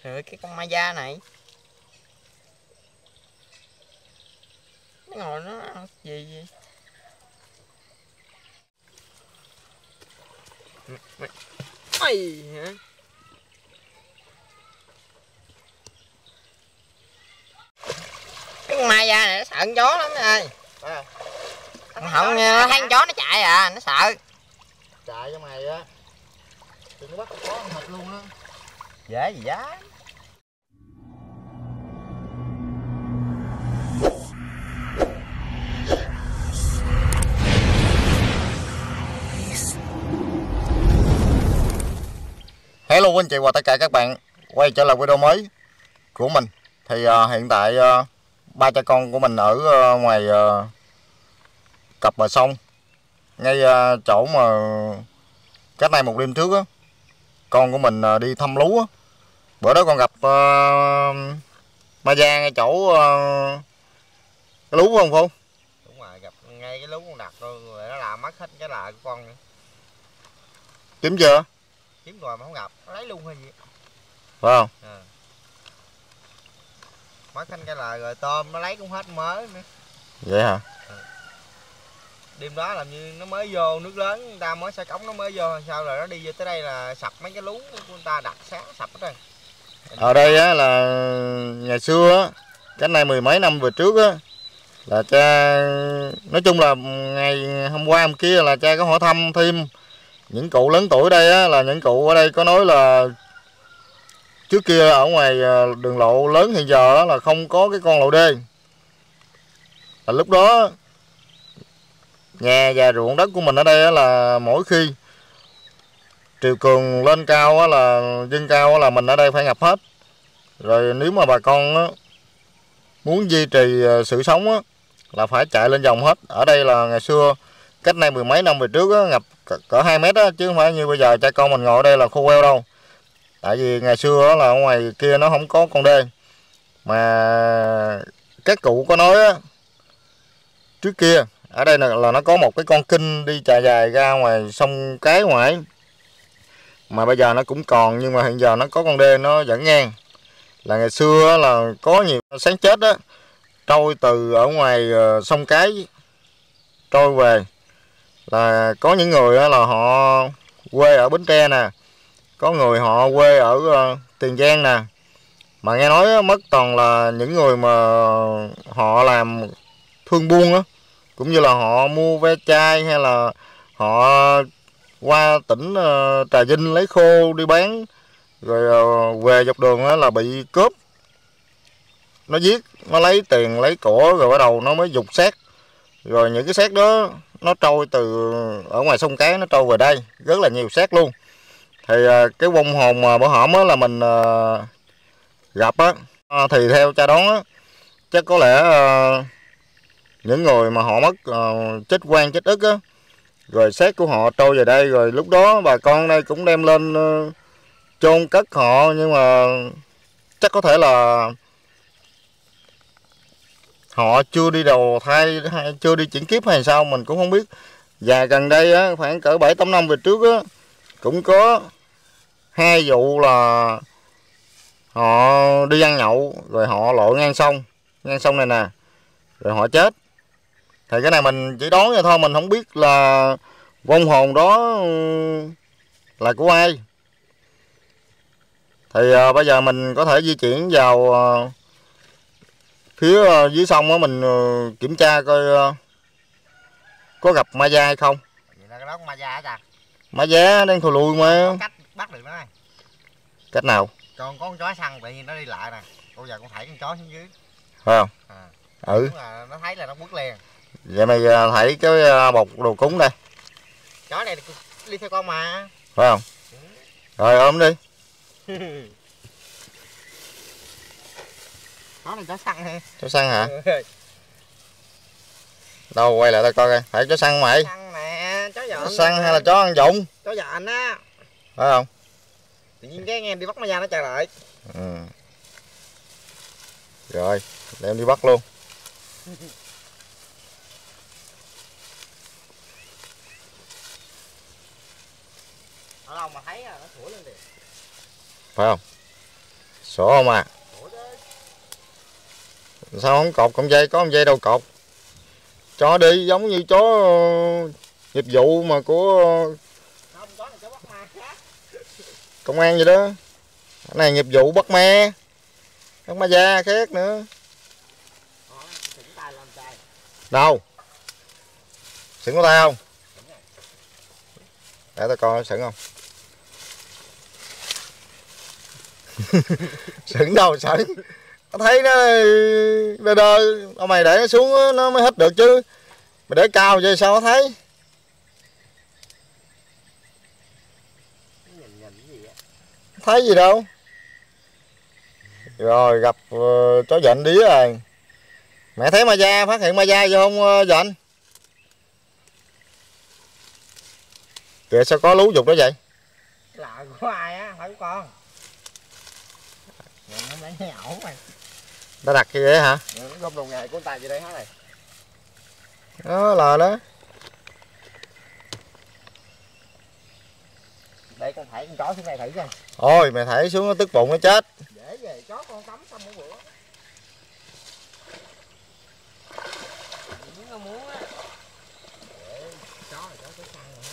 Rồi cái con ma da này nó ngồi nó ăn gì vậy? Ây hả? Cái con ma da này nó sợ con chó lắm ơi. Không nghe nó thấy con chó nó chạy à, nó sợ. Chạy cho mày á. Đừng có bắt con chó ăn thịt luôn á. Dễ gì dá. Hello anh chị và tất cả các bạn, quay trở lại video mới của mình. Thì hiện tại ba cha con của mình ở ngoài cặp bờ sông, ngay chỗ mà cách đây một đêm trước á, con của mình đi thăm lúa á. Bữa đó con gặp ma da ngay chỗ cái lúa không Phong? Đúng rồi, gặp ngay cái lú con đặt rồi nó làm mất hết cái lạ của con nữa. Kiếm chưa? Kiếm rồi mà không gặp, nó lấy luôn hay gì? Phải không? À. Mất hết cái lạ rồi tôm nó lấy cũng hết mớ nữa. Vậy hả? À. Đêm đó làm như nó mới vô nước lớn, người ta mới xả cống nó mới vô, sao rồi nó đi vô tới đây là sập mấy cái lú của người ta đặt sáng sập hết rồi. Ở đây á là ngày xưa á, cách nay mười mấy năm về trước á, là cha, nói chung là ngày hôm qua hôm kia là cha có hỏi thăm thêm những cụ lớn tuổi đây á, là những cụ ở đây có nói là trước kia ở ngoài đường lộ lớn hiện giờ á, là không có cái con lộ đê. Là lúc đó nhà và ruộng đất của mình ở đây á, là mỗi khi triều cường lên cao á, là dâng cao á, là mình ở đây phải ngập hết. Rồi nếu mà bà con á, muốn duy trì sự sống á, là phải chạy lên dòng hết. Ở đây là ngày xưa cách nay mười mấy năm về trước á, ngập cỡ 2 mét á, chứ không phải như bây giờ cha con mình ngồi ở đây là khô queo đâu. Tại vì ngày xưa á, là ở ngoài kia nó không có con đê. Mà các cụ có nói á, trước kia ở đây là nó có một cái con kinh đi chạy dài ra ngoài sông Cái ngoài. Mà bây giờ nó cũng còn, nhưng mà hiện giờ nó có con đê nó dẫn ngang. Là ngày xưa á, là có nhiều sáng chết á, trôi từ ở ngoài sông Cái trôi về. Là có những người á, là họ quê ở Bến Tre nè, có người họ quê ở Tiền Giang nè, mà nghe nói á, mất toàn là những người mà họ làm thương buôn á, cũng như là họ mua ve chai hay là họ qua tỉnh Trà Vinh lấy khô đi bán, rồi về dọc đường á, là bị cướp, nó giết, nó lấy tiền lấy của, rồi bắt đầu nó mới dục xác. Rồi những cái xác đó nó trôi từ ở ngoài sông Cái nó trôi về đây rất là nhiều xác luôn. Thì cái vong hồn mà bữa hổm á là mình gặp á, thì theo cha đoán á, chắc có lẽ những người mà họ mất chết oan chết ức á, rồi xác của họ trôi về đây, rồi lúc đó bà con đây cũng đem lên chôn cất họ. Nhưng mà chắc có thể là họ chưa đi đầu thai hay chưa đi chuyển kiếp hay sao mình cũng không biết. Và gần đây á, khoảng cỡ 7-8 năm về trước á, cũng có 2 vụ là họ đi ăn nhậu rồi họ lội ngang sông này nè, rồi họ chết. Thì cái này mình chỉ đoán vậy thôi, mình không biết là vong hồn đó là của ai. Thì bây giờ mình có thể di chuyển vào phía dưới sông á, mình kiểm tra coi có gặp ma da hay không. Vậy là cái đó con ma da hả cha? Ma da đang thù lùi mà. Có cách bắt được nó này. Cách nào? Con có con chó săn tự nhiên nó đi lại nè, bây giờ con thảy con chó xuống dưới. Phải không? À. Ừ. Là nó thấy là nó quất liền. Vậy mày thấy cái bọc đồ cúng đây. Chó này đi theo con mà. Phải không? Ừ. Rồi ôm đi. Chó này chó săn ha. Chó săn hả? Đâu quay lại tao coi coi, phải chó săn mày? Săn nè, chó dọn. Chó săn hay là chó ăn dụng? Chó dọn á. Phải không? Tự nhiên cái em đi bắt ma da nó chạy lại. Ừ. Rồi, để em đi bắt luôn. Ở đâu mà thấy nó sủa lên liền. Phải không? Sổ không à? Sao không cột con dây? Có con dây đâu cột. Chó đi giống như chó nghiệp vụ mà của công an vậy đó. Cái này nghiệp vụ bắt me, bắt ma da khác nữa. Đâu? Sửng có tay không? Để tao coi sửng không. Sửng đâu sửng? Tao thấy nó đơ đơ, mày để nó xuống nó mới hít được chứ. Mày để cao vậy sao nó thấy? Thấy gì đâu. Rồi gặp chó dệnh đía rồi. Mẹ thấy ma da, phát hiện ma da vô không dệnh? Kìa sao có lú dục đó vậy? Lạ của ai á, phải của con. Nó lấy nhậu mày. Ta đặt như vậy hả? Gom đồ nghề của người ta vậy đây hết này. Đó là đó. Để con thảy con chó xuống đây thử xem. Ôi mày thảy xuống nó tức bụng nó chết. Dễ về chó con tắm xong một bữa. Nó muốn á. Để chó cái xăng rồi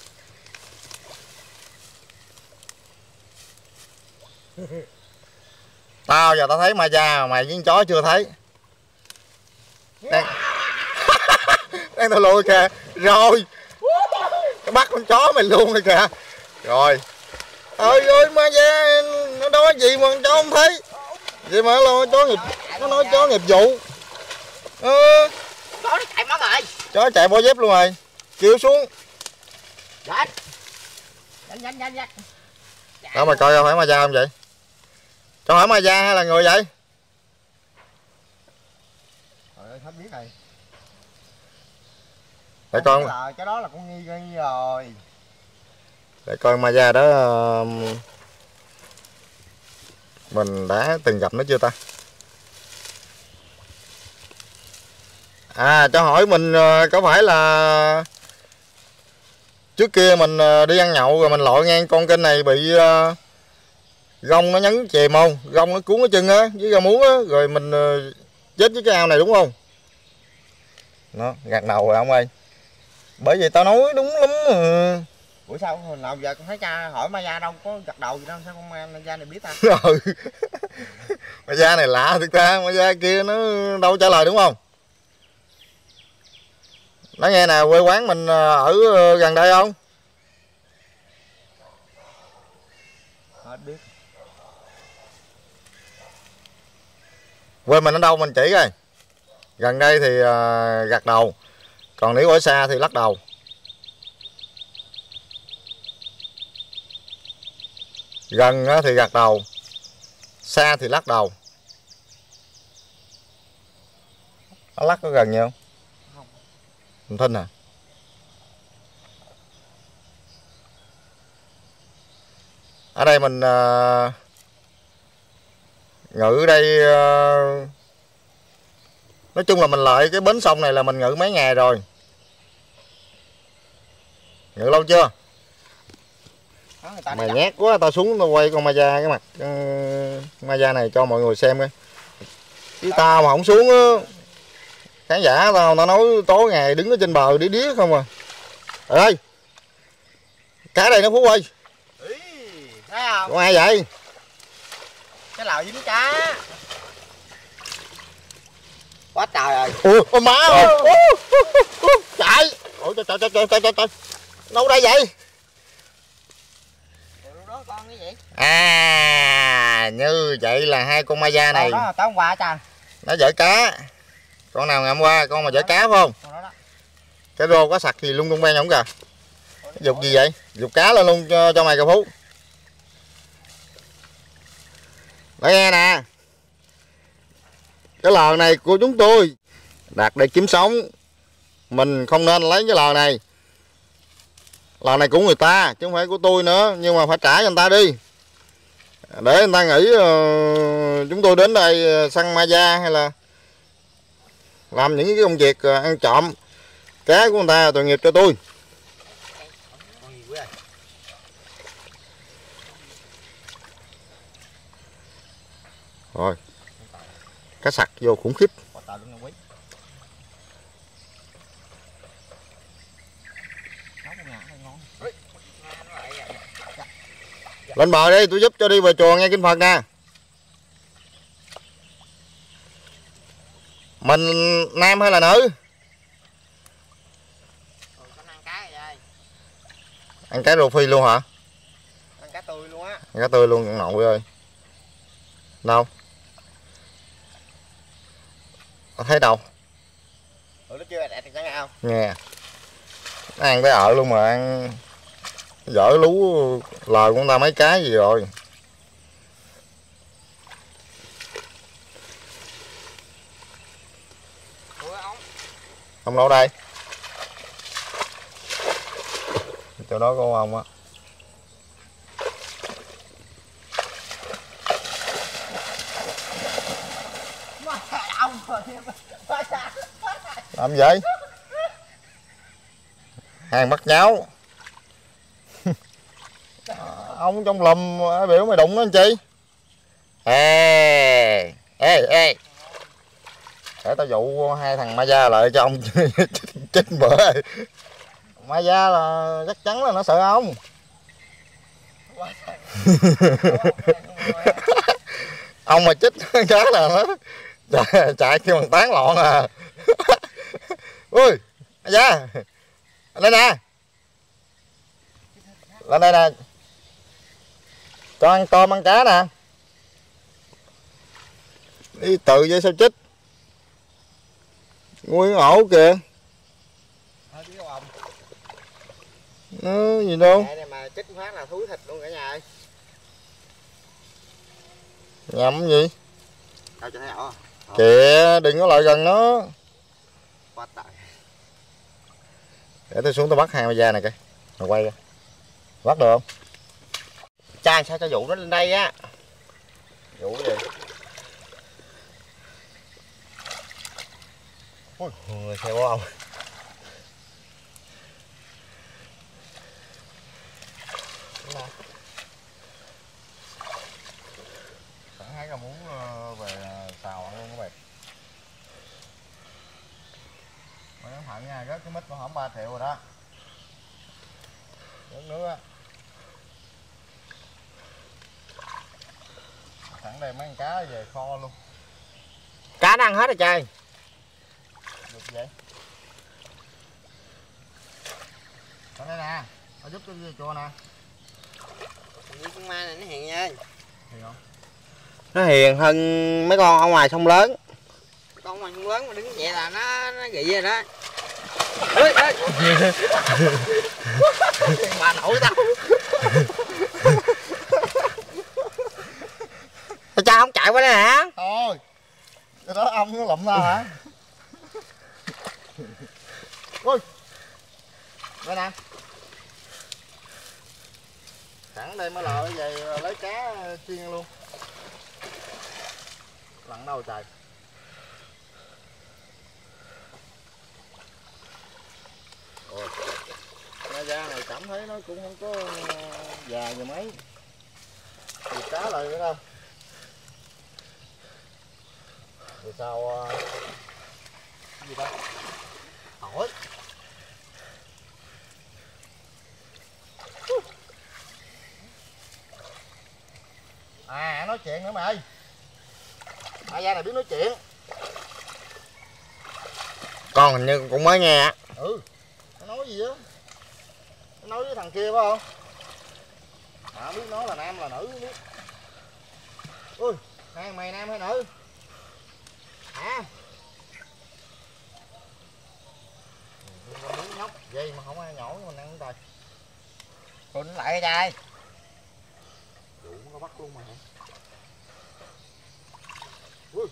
không? Tao giờ tao thấy ma da, mày với con chó chưa thấy. Đang đang tao lùi kìa. Rồi bắt con chó mày luôn rồi kìa. Rồi ơi ơi ma da nó nói gì mà con chó không thấy. Vậy mà nó chó nghiệp, nó nói chó nghiệp vụ. Chó nó chạy mất rồi. Chó chạy bỏ dép luôn rồi. Kêu xuống. Nhanh. Nhanh. Đó mày coi coi phải ma da không vậy? Cho hỏi ma da hay là người vậy? Trời ơi, hết biết rồi. Để con cái đó là con nghi rồi. để coi ma da đó mình đã từng gặp nó chưa ta? À cho hỏi mình có phải là trước kia mình đi ăn nhậu rồi mình lội ngang con kênh này bị gông nó nhấn chìm không? Gông nó cuốn cái chân á với rau muống á rồi mình chết với cái ao này đúng không? Nó gạt đầu rồi ông ơi. Bởi vì tao nói đúng lắm. Buổi sau hồi nào giờ con thấy cha hỏi ma da đâu có gật đầu gì đâu, sao con ma da này biết ta? Ừ. Ma da này lạ thực ra, ma da kia nó đâu trả lời đúng không? Nói nghe nè, quê quán mình ở gần đây không? Hết biết. Quê mình ở đâu mình chỉ coi. Gần đây thì gật đầu, còn nếu ở xa thì lắc đầu. Gần thì gật đầu, xa thì lắc đầu. Nó lắc có gần nhiều không? Không. Mình thinh à? Ở đây mình ngự ở đây nói chung là mình lại cái bến sông này là mình ngự mấy ngày rồi. Ngự lâu chưa? Mày nhát quá, tao xuống tao quay con ma da cái mặt ma da này cho mọi người xem coi. Chứ tao mà không xuống á, khán giả tao nói tối ngày đứng ở trên bờ đi đía không à. Trời ơi, cá đây nó Phú ơi. Thấy không? Có ai vậy? Cái lào dính cá. Quá trời rồi. Ôi má ơi. Chạy. Ôi trời. Đâu đây vậy? Đó con cái gì? À, như vậy là hai con ma da này. Đó, tối hôm qua cha. Nó giở cá. Con nào ngày hôm qua, con mà giở cá phải không? Cái rô có sặc gì lung tung ben không kìa? Dục gì vậy? Dục cá lên luôn cho mày cà Phú. Nói nghe nè. Cái lò này của chúng tôi đặt để kiếm sống. Mình không nên lấy cái lò này. Lò này của người ta chứ không phải của tôi nữa, nhưng mà phải trả cho người ta đi. Để người ta nghĩ chúng tôi đến đây săn ma da hay là làm những cái công việc ăn trộm cá của người ta, tội nghiệp cho tôi. Rồi. Cá sặc vô khủng khiếp. Lên bờ đi, tôi giúp cho đi về chùa nghe kinh Phật nè. Mình nam hay là nữ? Ăn cá rô phi luôn hả? Ăn cá tươi luôn á. Ăn cá tươi luôn, nội ơi. Đâu? Không thấy đâu. Nó chưa đẹp thì chẳng ao. Nghe. Nó ăn tới luôn mà ăn dở lú lời của người ta mấy cái gì rồi. Ông đâu đây? Chỗ đó có ông á. Làm vậy? Hàng bắt nháo. Ông trong lùm biểu mày đụng nó làm chi? Ê, ê. Để tao dụ hai thằng ma da lại cho ông chết bữa. Ma da là chắc chắn là nó sợ ông. Ông mà chích cá là nó chạy kêu bằng tán loạn à. Ui, ma da. Lên nè. Lên đây nè. Cho ăn tôm ăn cá nè. Đi tự vậy sao chích? Nguyên ổ kìa. Gì đâu. Này mà chích phát là thúi thịt luôn cả nhà ơi. Nhầm gì? Đâu cho thấy ổ. Kìa, đừng có lại gần nó. Quá tệ. Để tôi xuống tôi bắt hai ma da này coi. Rồi quay ra. Bắt được không? Cha sao cho vụ nó lên đây á. Vụ gì? Ôi, người xe bó ông. Sẵn thấy là muốn về xào luôn các bạn. Mà nó thận nha, rớt cái mít nó hỏng 3 triệu rồi đó. Rớt nước á. Sẵn đem mấy con cá về kho luôn. Cá nó ăn hết rồi trời. Được vậy. Ở đây nè, tao giúp cho chùa nè. Với con ma này nó hiền nha. Hiền không? Nó hiền hơn mấy con ở ngoài sông lớn. Con ngoài sông lớn mà đứng vậy là nó gị rồi đó. Ê, ê. Bà nội tao. Sao cha không chạy qua đây hả? Thôi. Cái đó ông nó lụm ra hả? Ui. Đây nè. Sẵn đây mới lợ về lấy cá chiên luôn. Lặn đâu trời. Ôi. Ma da này cảm thấy nó cũng không có già gì mấy. Thì cá lại nữa đâu. Rồi sao cái gì đó? Hỏi. À nói chuyện nữa mày. Ma da này biết nói chuyện. Con hình như cũng mới nghe. Ừ. Nó nói gì á? Nó nói với thằng kia phải không? Mà biết nó là nam là nữ không biết. Ui, thằng mày nam hay nữ? Hả? Con miếng nhóc dây mà không ai nhổ mình ăn trời. Tụi nó lại trai. Dụ nó bắt luôn mà. Ui.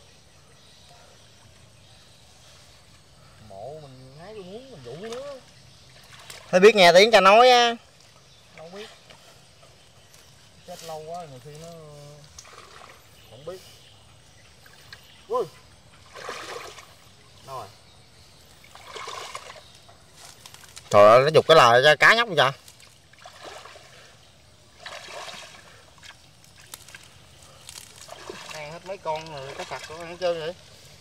Mộ mình hái tôi muốn mình dụ nữa. Phải biết nghe tiếng cha nói á. Đâu biết. Chết lâu quá nhiều khi nó không biết. Ui. Đâu rồi? Trời ơi, nó giục cái lời cho cá nhóc vậy. Ăn hết mấy con rồi, cá sặc của ăn hết trơn vậy.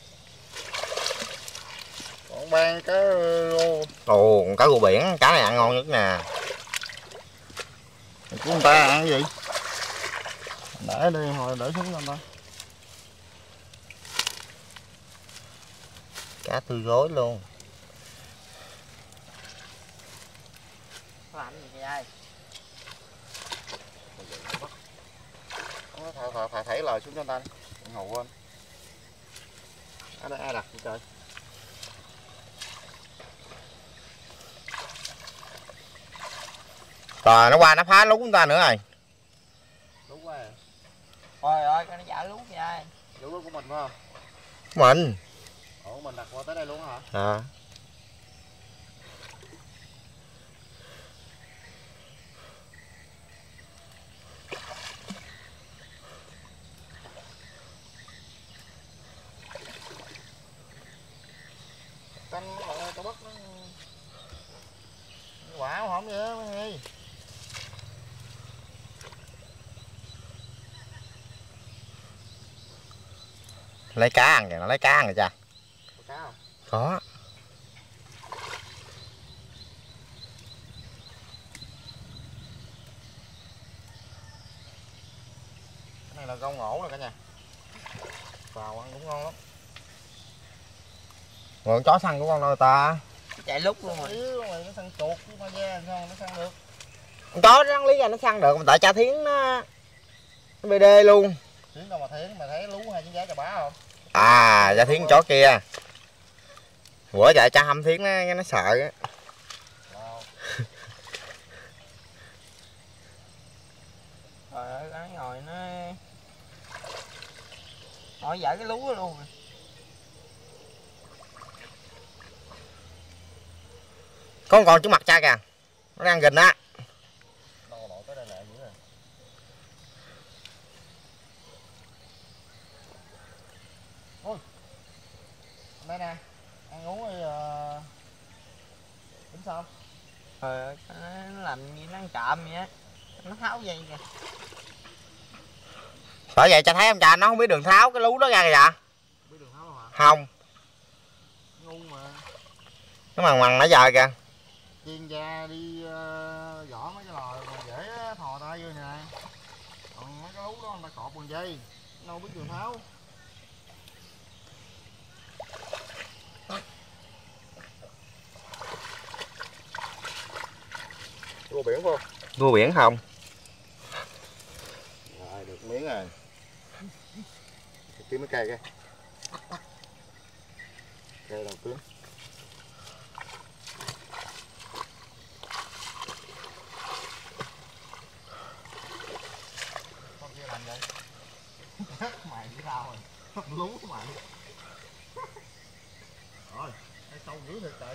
Còn ban cá rô. Ồ, con cá rô biển, cá này ăn ngon nhất nè. Của người ta ăn cái gì? Để đi hồi để xuống cho người ta. Cá tươi gối luôn. Làm gì vậy? Thả thảy lời xuống cho người ta đi. Đừng hù quên. Ở đây ai đặt vậy trời? Rồi nó qua nó phá lú chúng ta nữa rồi. Đúng quá à. Trời ơi, cái nó dở lú kìa. Lú của mình phải không? Mình. Ủa mình đặt qua tới đây luôn hả? À. Canh tao bắt nó quả hổm vậy đó mấy nghi. Lấy cá ăn kìa, nó lấy cá ăn kìa cha. Có cá không? Có. Cái này là rau ngổ rồi cả nhà. Vào ăn cũng ngon lắm. Rồi con chó săn của con đâu ta? Chạy lúc luôn rồi. Yếu mày, nó săn chuột chứ ma da làm sao nó săn được. Con chó nó lý ra nó săn được, mà tại cha Thiến nó BD luôn. Thiến đâu mà Thiến, mày thấy lú hay trứng giá chà bá không? À, cha Thiến con chó kia. Bữa dạy cha hâm Thiến nó sợ á. Wow. Trời ơi, cái ngồi nó ngồi dở cái lú đó luôn rồi. Có con trước mặt cha kìa. Nó đang gình á. Đâu nổi tới đây lẹ dữ rồi. Ôi. Đây nè, ăn uống đi tính sao? Trời ơi, nó làm như nó ăn trộm vậy á. Nó tháo dây kìa. Bởi vậy cha thấy không cha, nó không biết đường tháo cái lú đó ra kìa dạ. Biết đường tháo đâu hả? Không. Ngu mà. Nó mằn mằn nãy giờ kìa. Chuyên gia đi gõ mấy cái lò mà dễ thò tay vô nè. Còn mấy cái lú đó người ta cọp bằng dây, đâu biết đường tháo. Rô biển không? Rô biển không? Rồi được miếng rồi. Kiếm mấy cây kìa. Cây đầu kiếm. Con kia làm vậy? Mày biết sao rồi? Lú của mày. Rồi, cái sâu dữ thiệt trời.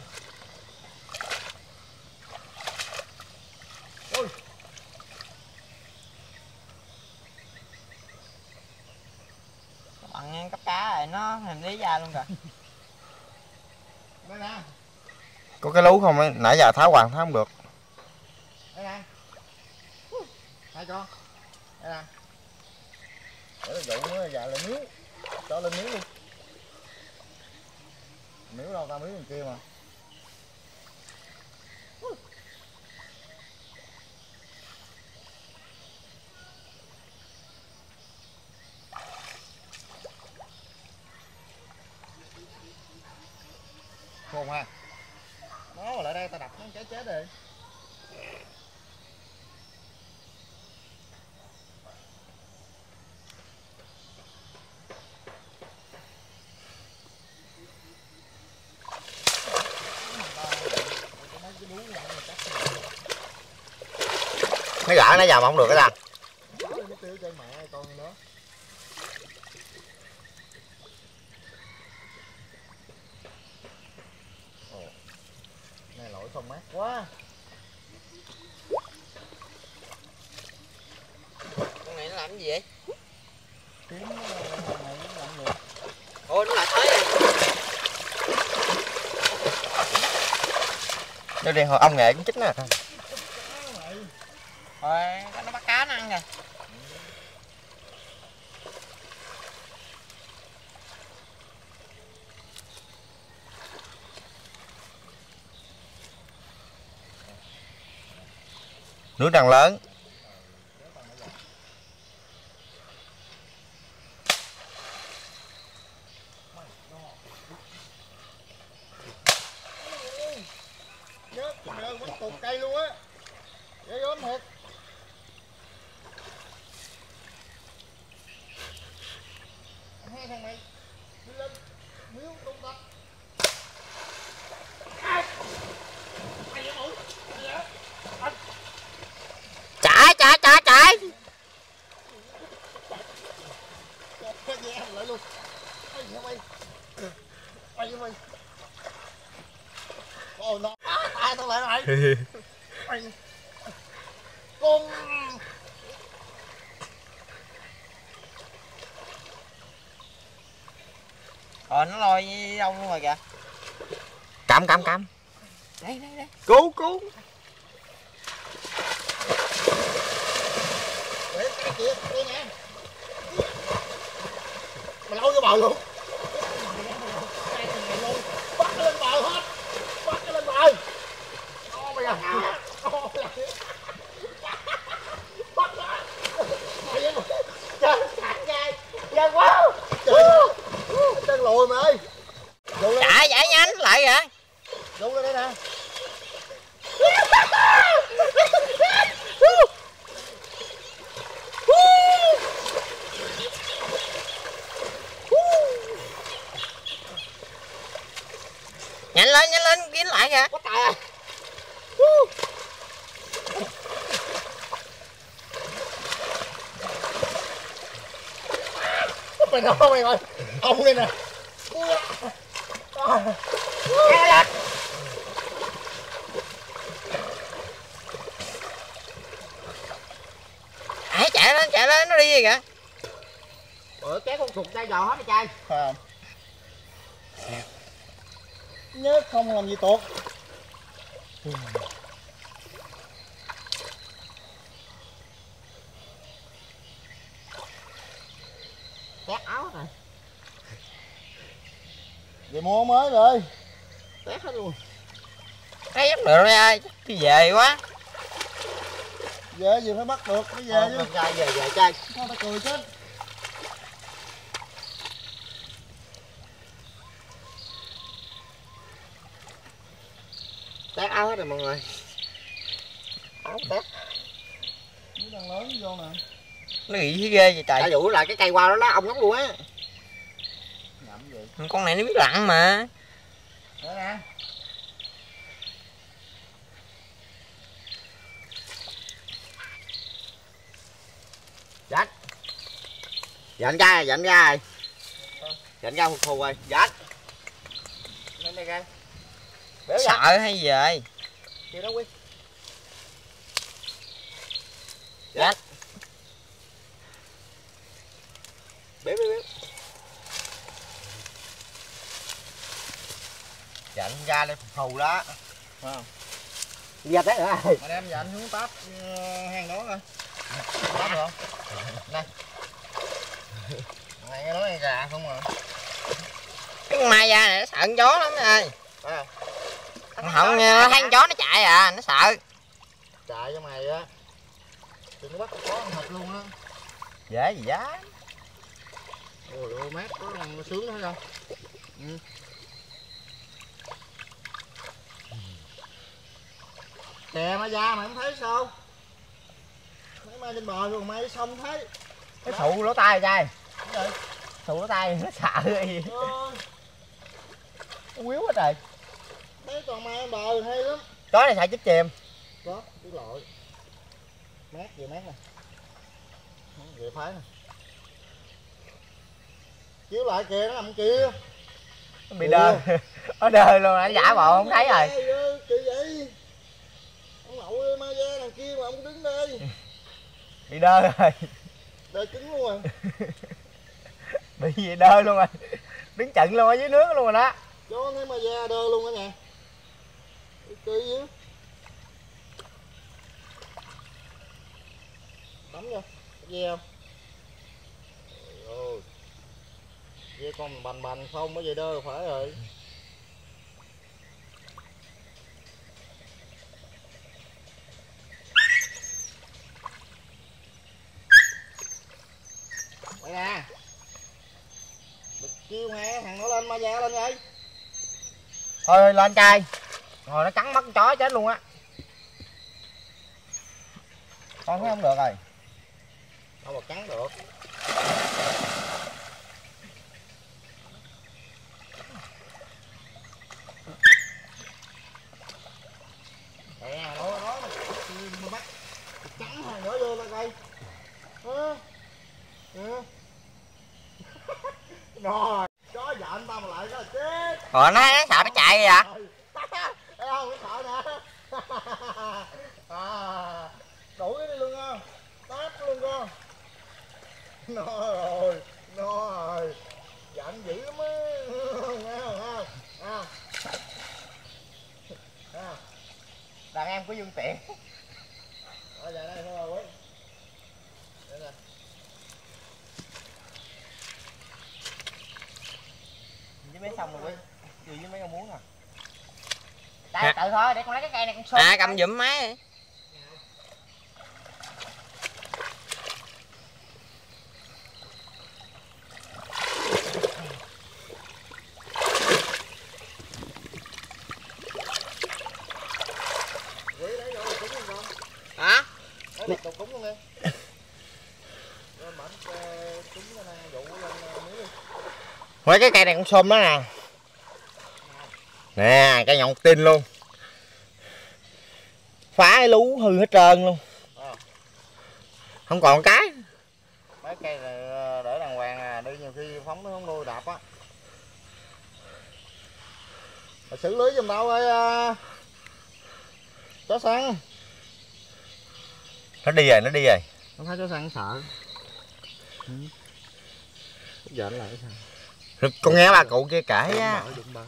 Ôi. Bằng cấp cá rồi nó hình lý ra luôn kìa. Đây nè. Có cái lú không ấy, nãy giờ tháo hoàng tháo không được. Đây nè. Hai con. Đây nè. Để nó dụ nó dạ lên miếu. Cho lên miếu luôn. Miếu đâu ta, miếu bên kia mà. Khôn ha. Nó mà lại đây ta đập nó chết chết đi. Nó gỡ nãy giờ mà không được cái ta. Nó tiêu trên mẹ con nữa. Ồ. Này lỗi không mát quá. Con này nó làm cái gì vậy? Kiếm này nó làm gì? Ôi, nó lại tới rồi. Nó đi hồi ông nghệ cũng chính nè. Rồi, nó bắt cá nó ăn kìa. Nước đang lớn. Nhớ vẫn tụt cây luôn á. Ghê gớm thiệt. Hai thằng mày đi lên miếu tung tập. Chạy chạy chạy chạy. Cái gì em lại luôn. Ây da mày. Ây da mày. Ôi nó tay tao lại mày. Mày. Con. Nó lôi đâu luôn rồi kìa. Cắm. Đây đây đây. Cứu. Để cái kia đây nè. Mày lôi vô bờ luôn. Bắt nó lên bờ hết. Bắt nó lên bờ. Ô mày à. Bắt nó. Mày vậy. Trời sạc gai. Gai quá. Trời. Chân lùi mày ơi. Chạy chạy nhanh lại kìa. Đu lên đây nè. Nhanh lên kiếm lại kìa. Quá tài à. Mày đâu mày ơi. Ông đây nè. Nhanh lên. Chạy lên nó đi gì kìa. Kéo con sụt dây dò hết đi trai. Phải không? Nhớ không làm gì tuột. Tét áo rồi. Về mua mới rồi. Tét hết luôn. Thấy dắt được rồi ơi. Đi về quá. Về gì phải bắt được mới về chứ. Về trai. Sao tao cười chết. Tét áo hết rồi mọi người. Áo tét. Nó đang lớn vô nè. Nó nghĩ ghê vậy trời. Đã dụ lại cái cây qua đó nó ong lắm luôn á. Nhậm gì. Con này nó biết lặn mà. Đó nè. Dạch. Dạnh ra phù phù rồi. Dạch. Lên đây ra. Sợ hay gì vậy? Kêu đó Quy. Dạch. Béo. Dạnh ra đây phù phù đó. Phải không? Ra tới nữa rồi. Mày đem dạnh xuống táp hang đó coi. Táp được không? Đây. Này nghe nói gà không à. Cái con ma da này nó sợ con chó lắm ơi. À. Không nha, thấy con chó nó chạy à, nó sợ. Chạy cho mày á. Đừng có bắt con chó ăn thịt luôn á. Dễ gì giá. Ôi ôi mát có nó sướng hết không? Ừ. Kè ma da mày không thấy sao? Mấy mai trên bờ rồi mày xong thấy. Cái sụ lỗ tai trai. Cái gì? Sụ lỗ tai nó sợ gì. Nó quýu quá trời. Thấy còn mai trên bờ hay lắm. Chó này sợ chết chìm. Đó, cái lội. Mát về mát nè. Về phái nè. Chiếu lại kìa nó nằm kia. Nó bị đơ. Nó đơ luôn, nó giả bộ không thấy rồi. Kỳ vậy? Ông nội ma da đằng kia mà ông đứng đây. Bị đơ rồi. Đơ cứng luôn rồi. Bị gì đơ luôn rồi. Đứng chận luôn ở dưới nước luôn rồi đó. Chó thấy ma da đơ luôn đó nè. Kỳ dữ. Tắm vô, ve không? Ôi. Ve con bành không mới vậy đơ phải rồi. Đây nè. Được kêu nghe thằng nó lên ma da lên đi. Thôi lên trai. Rồi nó cắn mất con chó chết luôn á. Con thấy không được rồi. Đâu mà cắn được. Nè, nó mà bắt cắn thằng nữa vô lên đây. Rồi, chó giận tao mà lại cái là chết. Rồi nó sợ nó chạy vậy. Thấy không, cái sợ nè. Đuổi cái đi luôn không? Tát luôn con. Nó rồi. Giận dữ lắm á. Nghe không? Đàn em của Dương Tiện. Ở đây thôi rồi quý. Đây nè. Với mấy xong rồi quý. Gì với mấy con muốn à. Đây tự thôi để con lấy cái cây này con xô. Cầm giùm máy. Hả? Đấy, đặt cúng luôn đi. Rồi mảnh cúng ra nè, dụ lên miếng đi. Mấy cái cây này con xôm đó nè. Nè, cây nhọn tin luôn. Phá cái lú hư hết trơn luôn. Không còn cái. Mấy cây này để đàng hoàng à, đi nhiều khi phóng nó không nuôi đạp á. Xử lý giùm tao ơi chó săn. Nó đi rồi. Không thấy chó săn sợ. Giờ nó lại sao? Con nghe bà cụ kia kể á.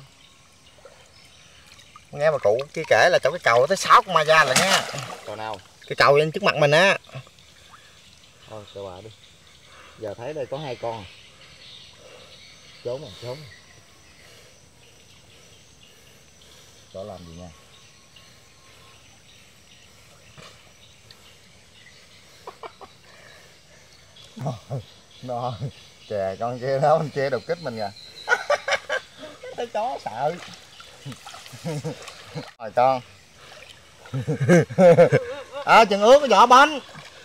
Con nghe bà cụ kia kể là chỗ cái cầu tới 6 con ma da là nha. Cầu nào? Cái cầu trên trước mặt mình á. Thôi kêu bà đi. Giờ thấy đây có 2 con. Trốn rồi, trốn. Đó làm gì nha. Nó chè con kia đó, con kia đục kích mình kìa. Cái chó sợ. Rồi con. Chừng ướt cái vỏ bánh.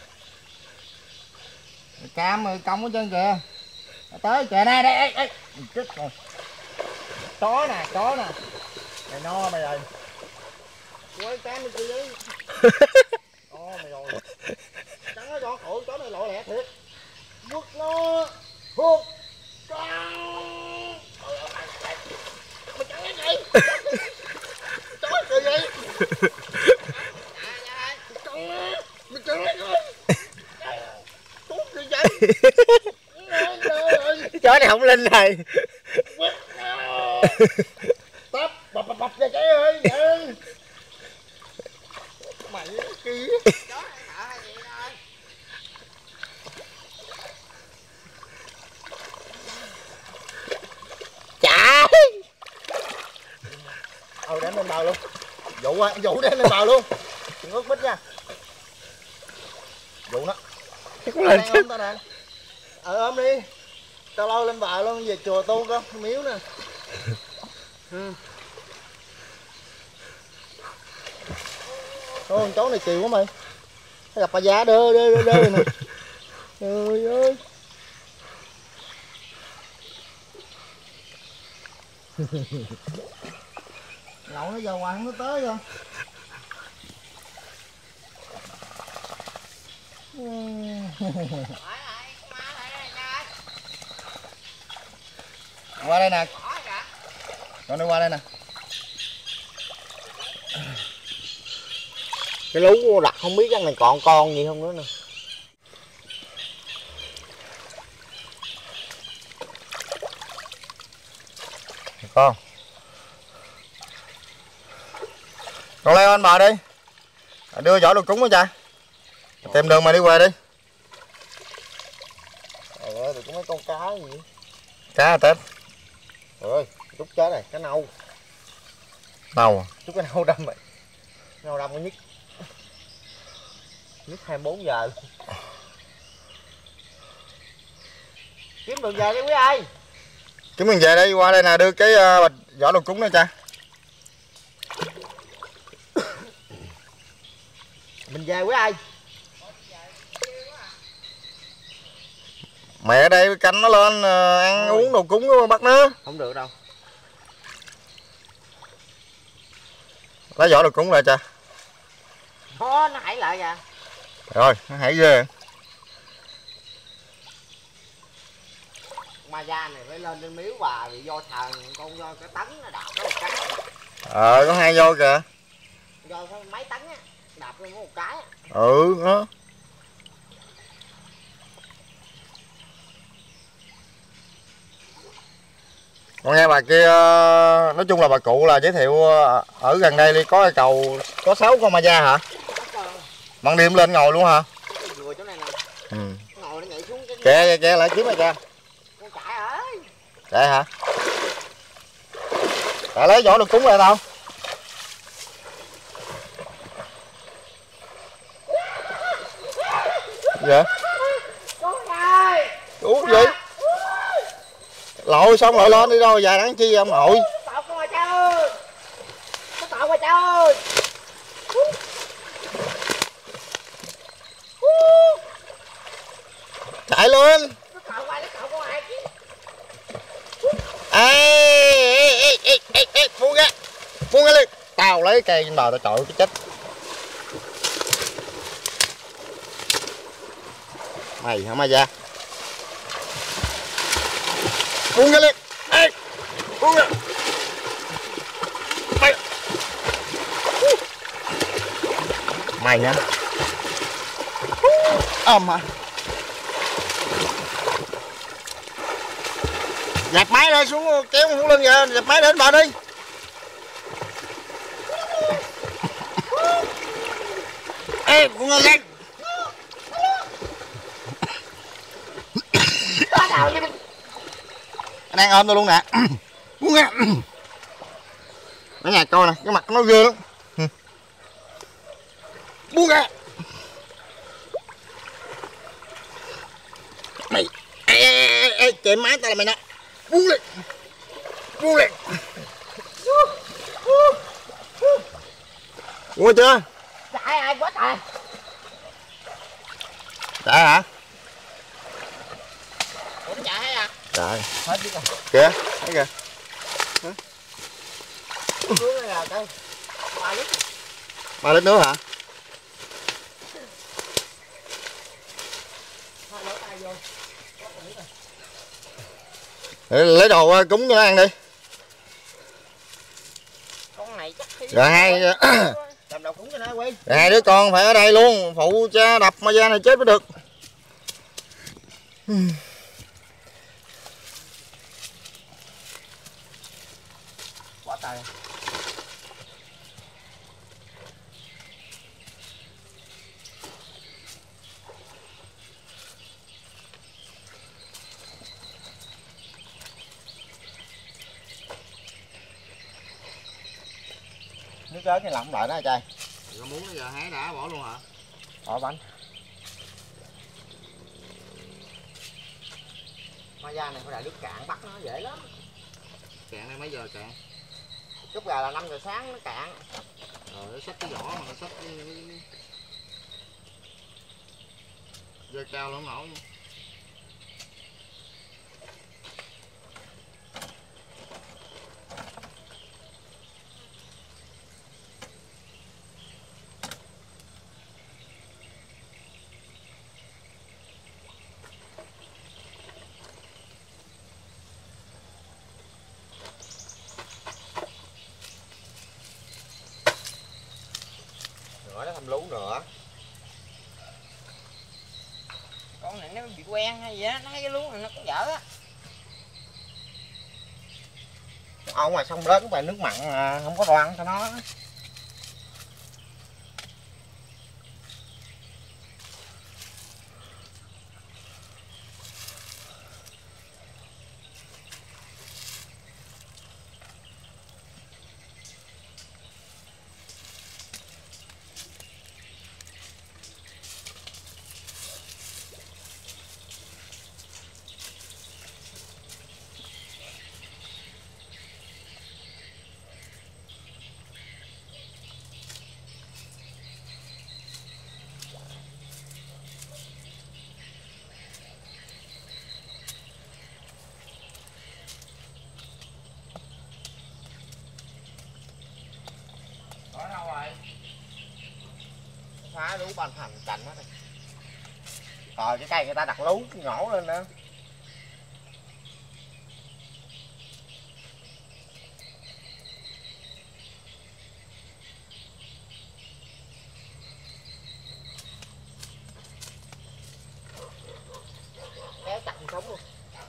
Cam rồi cong ở trên kìa. Tới kìa nè đây. Chết rồi. Chó nè. Mày no mày rồi. Quay cam đi kia đi. Mày rồi. Cắn nó con khổ chó này lội lẹ thiệt. Vứt nó. Hút. Cắn. Mày cắn cái gì? Chó kìa gì? Mày cắn cái gì? Hút gì vậy? Chó này không linh rồi. Tấp bập ra cái ơi vậy. Mày kia. Chó này sợ hay gì thôi. Chạy. Đem lên bờ luôn. Dụ đem lên bờ luôn. Đừng ướt bít nha. Dụ nó. Lên ôm tao nè. Ôm đi. Tao lôi lên bờ luôn, về chùa tu con, miếu nè. Con chó này kiều quá mày. Nó gặp bà già đơ nè. Trời ơi. Lậu nó giờ hoài không có tới rồi. Qua đây nè. Con đi qua đây nè. Cái lú đặt không biết cái này còn con gì không nữa nè. Con leo anh bờ đi. Đưa vỏ đồ cúng đó cha. Tìm đường mà đi về đi. Trời ơi, có mấy con cá gì. Cá Tết. Trời ơi, chút cá này, cá nâu. Nâu. Chút cá nâu đâm mày. Nâu đâm có nhức. Nhức 24 giờ. Kiếm đường về đi quý ơi. Kiếm mình về đây, qua đây nè, đưa cái bịch vỏ đồ cúng đó cha. Mình về quý ơi. Mẹ ở đây canh nó lên ăn uống đồ cúng bắt nó. Không được đâu. Lấy vỏ đồ cúng lại cha. Nó hãy lại kìa. Rồi, nó hãy ghê. Ma da này phải lên trên miếu bà vì do thằng con do cái tấn nó đạp nó một cái. Có 2 vô kìa. Do cái mấy tấn á, đạp nó một cái. Ừ đó. Con nghe bà kia, nói chung là bà cụ là giới thiệu ở gần đây đi có cái cầu có 6 con ma da hả? Ban đêm lên ngồi luôn hả? Vừa chỗ này nè. Ừ. Ngồi nó nhảy xuống cái Kìa lại kiếm này cha. con chạy ơi. Chạy hả? Chạy lấy vỏ được cúng lại tao. Gì vậy? Con ơi. Ủa gì? Lội xong lội lên đi đâu dài đáng chi ông nội. Tạo con rồi cha ơi. Nó tạo rồi cha ơi. Chạy lên. Nó tạo qua nó tạo con ai chứ. Ê, buông ra đi. Tao lấy cây trên bờ tao chọi cái chết. Mày hả ma da? Buông ra lên. Ê, buông ra. Mày hả? Hả? Dẹp máy ra xuống kéo hú lưng ra, dẹp máy đến bờ đi. Ê, buông ra lên. Anh đang ôm tôi luôn nè. Buông ra. Ở nhà coi nè, cái mặt nó ghê lắm. Buông ra. Mày. Ê, chém máy tao là mày nè. Buông lên. Buông lên. Buông chưa? Chạy ai quá trời. Chạy hả? Ủa nó chạy hay à? Chạy. Hết chứ rồi. Kìa, thấy kìa. Xuống đây là đây. 3 lít. 3 lít nước hả? Thôi lỡ tay vô. Để lấy đồ cúng cho nó ăn đi. Con này chắc khi Rồi làm đầu cúng cho nó Quy. hai đứa con phải ở đây luôn, phụ cha đập ma da này chết mới được. Quá trời. Nước rớt cái lỏng lại đó trai. Rồi muốn bây giờ hái đã bỏ luôn hả? Bỏ bánh. Ma da này phải là nước cạn bắt nó dễ lắm. Cạn đây mấy giờ cạn? Lúc gà là 5 giờ sáng nó cạn. Rồi nó xách cái vỏ mà nó xách dơ cao lắm nổi. Nữa nó thăm lú nữa. Con này nó bị quen hay gì á, nó thấy cái lú này nó cũng dở á. Ở ngoài sông lớn phải nước mặn không có đoan cho nó. má lú ban thành cành hết rồi. Rồi cái cây người ta đặt lú nhổ lên nữa. Kéo chặt sống luôn.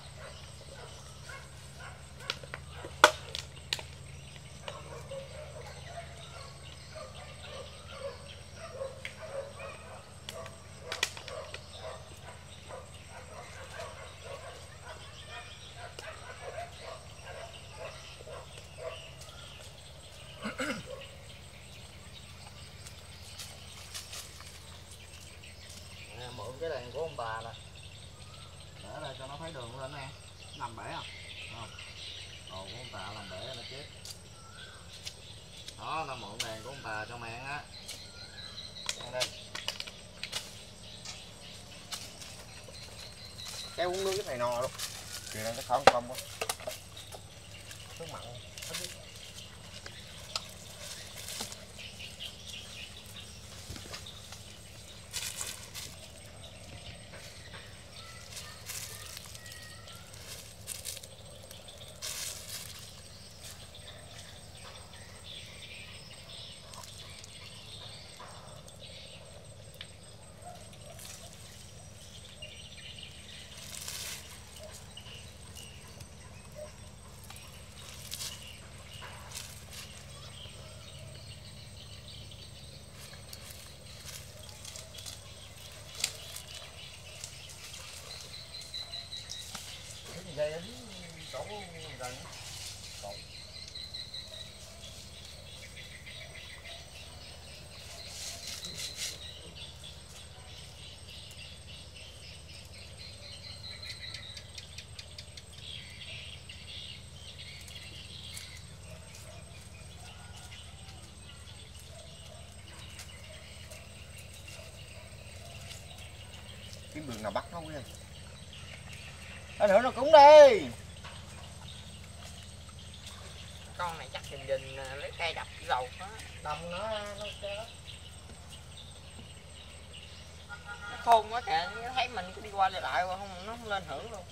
Mượn cái đèn của ông bà nè, để đây cho nó thấy đường lên nè, nằm bể không? Không. Đồ của ông bà làm bể nó chết. Đó, nó mượn đèn của ông bà cho mẹ á. Đây. Cái uống nước cái này no luôn. Kìa đây cái khó không quá. Nước mặn. Dây đến chỗ gần cột. Kiếm đường nào bắt nó nha. Ở nữa nó cũng đi. Con này chắc dình lấy cây đập cái đầu đó. Đâm nó chết. Nó khôn quá kìa, nó thấy mình cứ đi qua đi lại mà không, nó không lên hưởng luôn.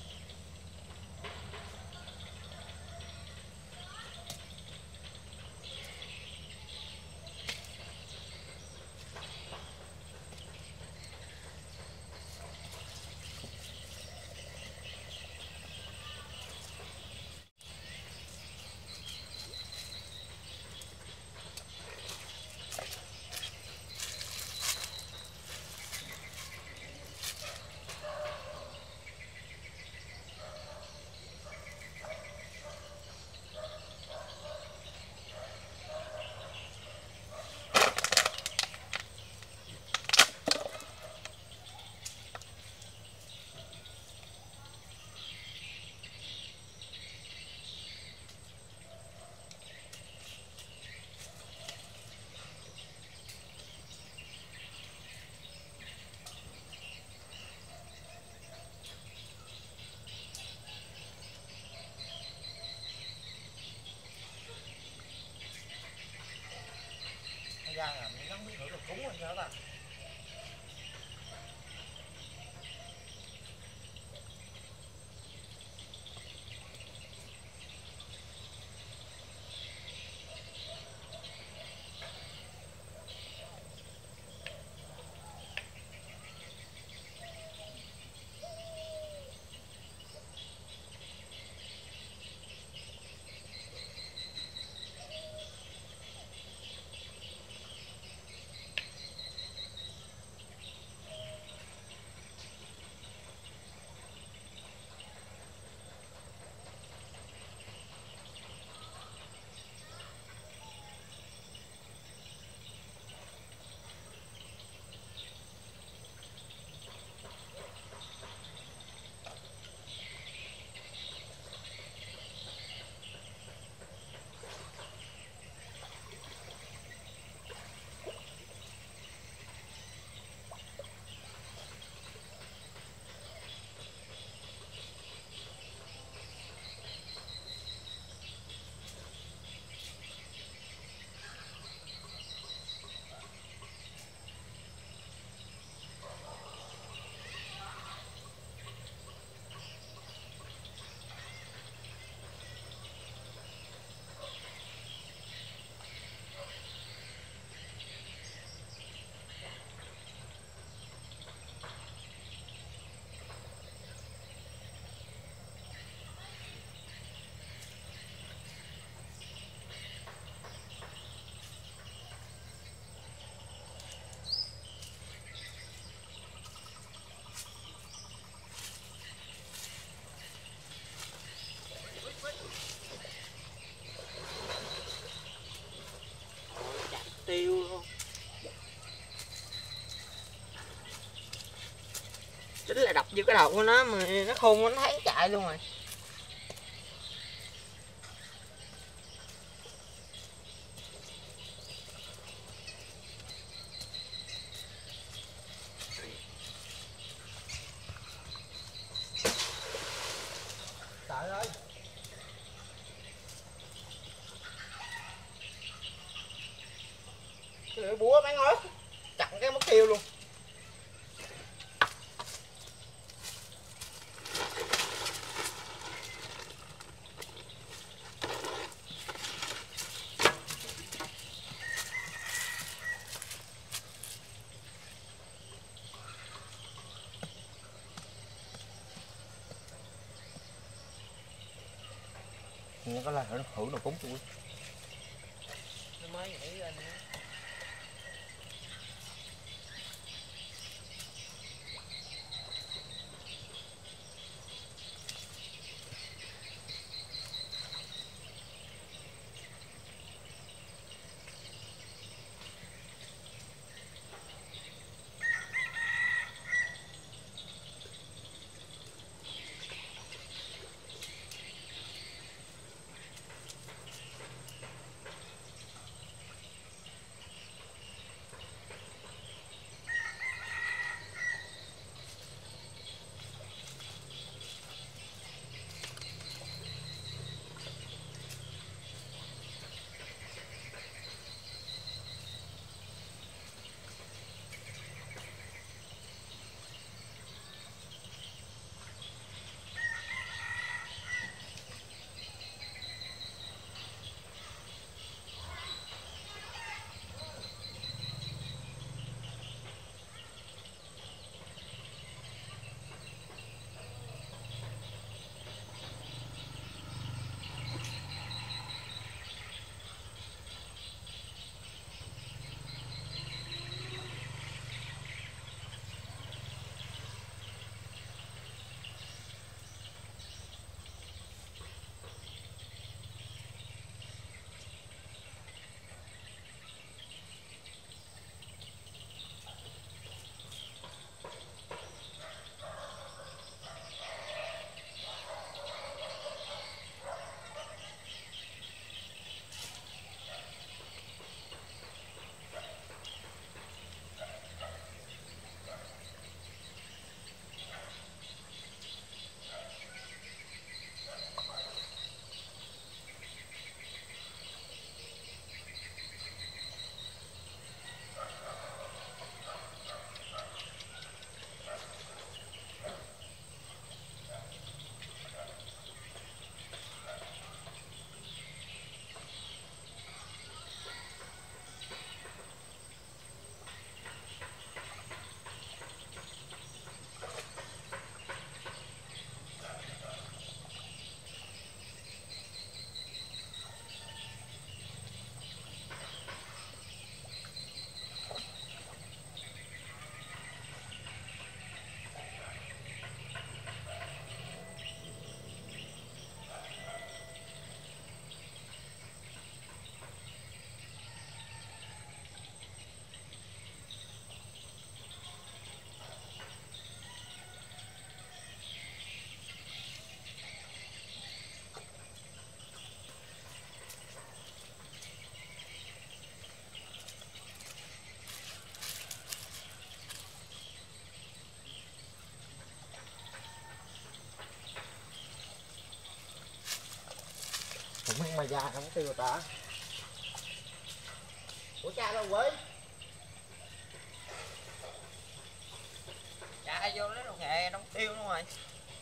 chịu cái đầu của nó mà nó khôn nó thấy chạy luôn rồi. Trời ơi. Cái lưỡi búa bán ơi. Chặt cái mất tiêu luôn. Nó có là nó thử nó cúng tôi. Nó mới nhảy lên. Không mà già không tiêu ta. Ủa cha đâu quấy? Cha vô lấy đồ nghề đóng tiêu luôn rồi.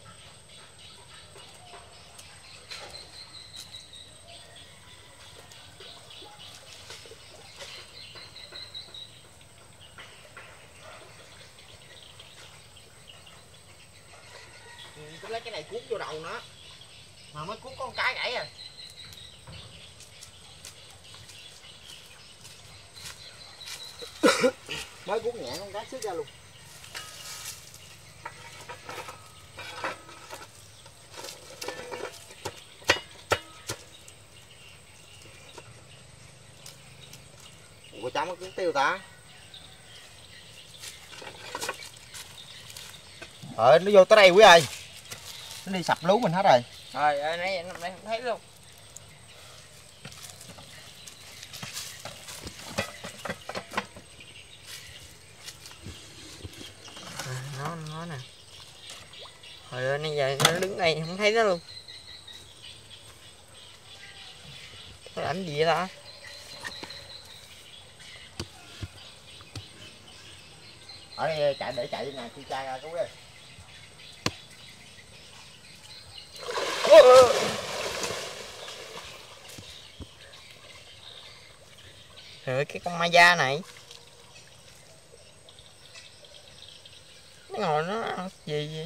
Tôi lấy cái này cuốn vô đầu nó. Mà mới cuốn con cái gãy à. Mới cuốn nhẹ con cá xước ra luôn. Ủa cháu mới cuốn tiêu ta. Nó vô tới đây quý ơi. Nó đi sập lú mình hết rồi. Trời ơi, nãy không thấy luôn. Nó nè. Trời ơi, nãy giờ nó đứng đây không thấy nó luôn. Nó làm gì vậy ta? Ở đây chạy để chạy nè, chi cha ra chú ơi. Trời ơi, cái con ma da này. Nó ngồi nó ăn gì vậy?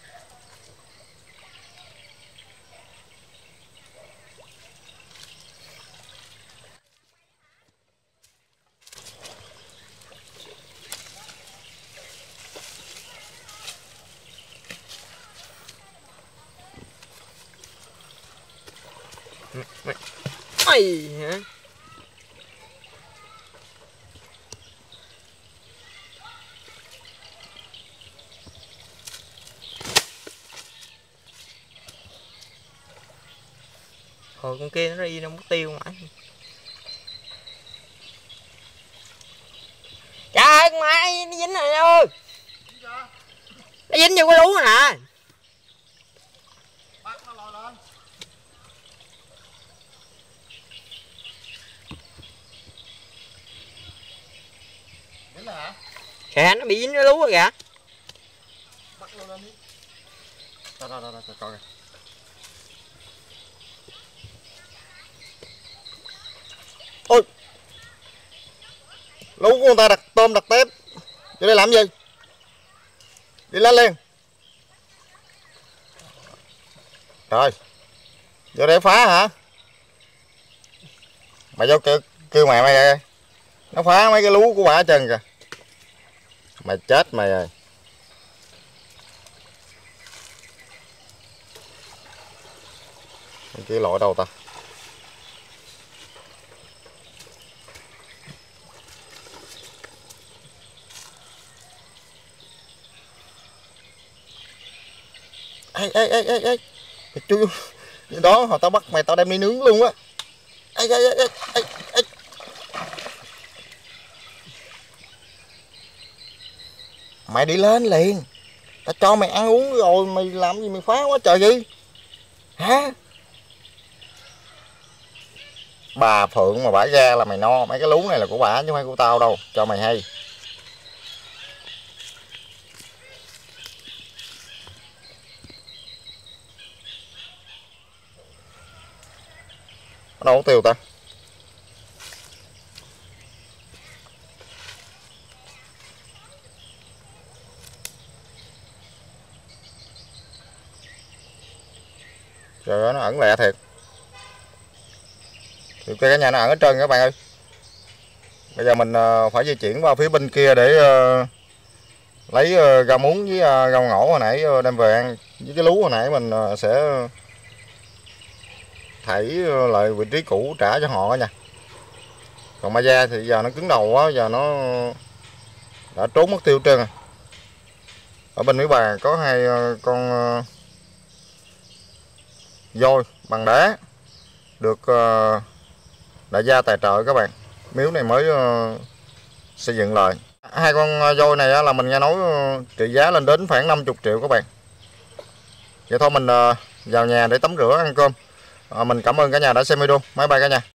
Mày hả? Hồi con kia nó đi nó mất tiêu mãi. Trời ơi, con mày nó dính rồi ơi. Nó dính vô cái lú rồi nè. Bắt nó lòi lên. Dính rồi hả? Kìa, nó bị dính cái lú rồi kìa. Bắt nó lên đi. Rồi, coi kìa. Ôi, lú của người ta đặt tôm đặt tép, vô đây làm gì? Đi lên liền. Rồi, vô để phá hả? Mày vô kêu mẹ mày kìa. Nó phá mấy cái lú của bà hết trơn kìa. Mày chết mày rồi. Cái lỗi đâu ta? Ê, chui đó họ tao bắt mày tao đem đi nướng luôn á. Ê. Mày đi lên liền, tao cho mày ăn uống rồi mày làm gì mày phá quá trời gì hả? Bà Phượng mà bả ra là mày no, mấy cái lú này là của bả chứ không phải của tao đâu, cho mày hay. Nó đâu có tiêu ta? Trời ơi, nó ẩn lẹ thiệt. Thì cái cả nhà nó ẩn hết trơn các bạn ơi. Bây giờ mình phải di chuyển vào phía bên kia để lấy rau muống với rau ngổ hồi nãy đem về ăn. Với cái lú hồi nãy mình sẽ thảy lại vị trí cũ trả cho họ nha. Còn ma da thì giờ nó cứng đầu quá, giờ nó đã trốn mất tiêu trơn. Ở bên Mỹ Bà có hai con voi bằng đá được đại gia tài trợ các bạn. Miếu này mới xây dựng lại. Hai con voi này là mình nghe nói trị giá lên đến khoảng 50 triệu các bạn. Vậy thôi mình vào nhà để tắm rửa ăn cơm. Mình cảm ơn cả nhà đã xem video. Bye bye cả nhà.